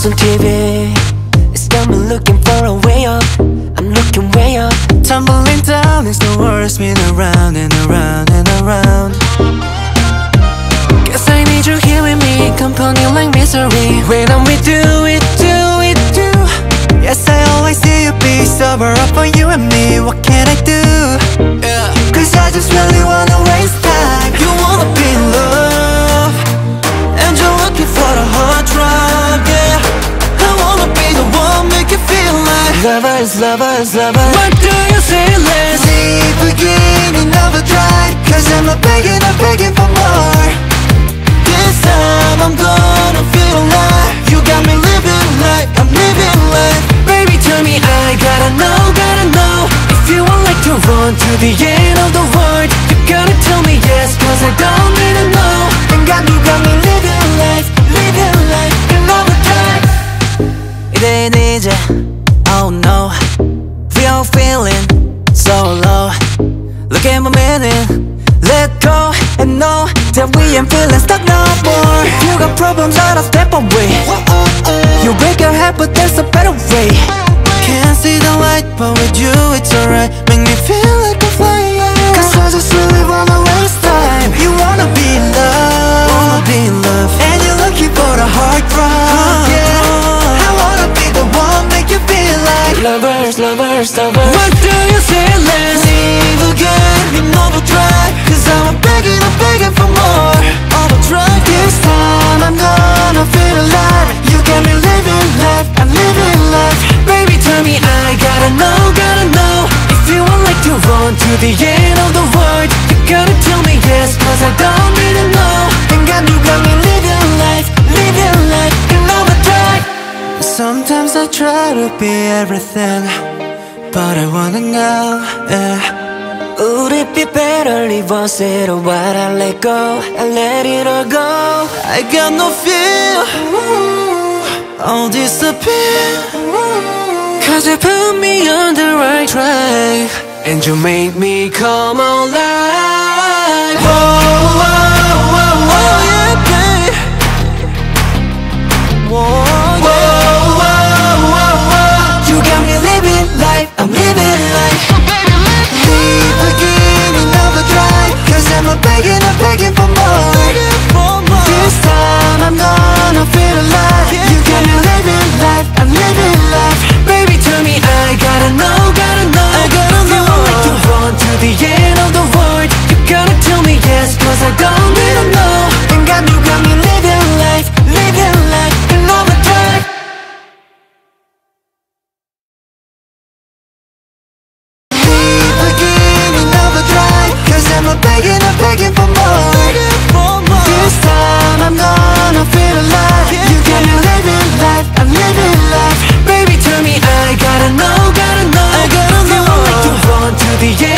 on TV. It's got me looking for a way up. I'm looking way up. Tumbling down is the worst, spin around and around and around. Guess I need you here with me, company like misery. When I'm with you, do. Yes, I always see you be sober up for you and me. What can I do? Yeah. Cause I just really wanna waste time. You wanna be in love, and you're looking for the hard drive, yeah. I wanna be the one, make you feel like Lovers. What do you say, let's leave beginning of a drive. Cause I'm begging for more. This time I'm gonna feel alive. You got me living life, I'm living life. Baby, tell me, I gotta know. If you would like to run to the end of the world, you gotta tell me yes, cause I don't need to know. And God, you got me living life in overdrive. 이대는 이제, oh no, we all feeling so low. Look at my minute, let go and know that we ain't feeling stuck no more. If you got problems, I'll step away. You break your head, but there's a better way. Can't see the light, but with you it's alright. Make me feel like I'm flying. Cause I just really wanna waste time. You wanna be in love, and you're looking for the hard drive, yeah. I wanna be the one, make you feel like Lovers. What do you say, let's leave again in overdrive. Cause I'm begging for more. Overdrive. This time I'm gonna feel alive. You got me living life, I'm living life. Baby, tell me, I gotta know. If you would like to run to the end of the world, you gotta tell me yes, cause I don't need to know. And God, you got me living life in overdrive. Sometimes I try to be everything, but I wanna know, yeah. Would it be better if I said, oh, why'd I let go? I let it all go. I got no fear, I'll disappear. Cause you put me on the right track, and you make me come alive. Oh, yeah, babe. You got me living life, I'm living life. Leave beginning of a drive. Cause I'm begging for more. This time I'm gonna feel alive. You got me living life, I'm living life. Baby, tell me, I gotta know. If you would like to run to the end of the world, you gotta tell me yes, cause I don't need to know. And God, you got me living life in overdrive. Leave beginning of a drive. Cause I'm begging for more. This time I'm gonna feel alive. You got me living life, I'm living life. Baby, tell me, I gotta know. If you would like to run to the end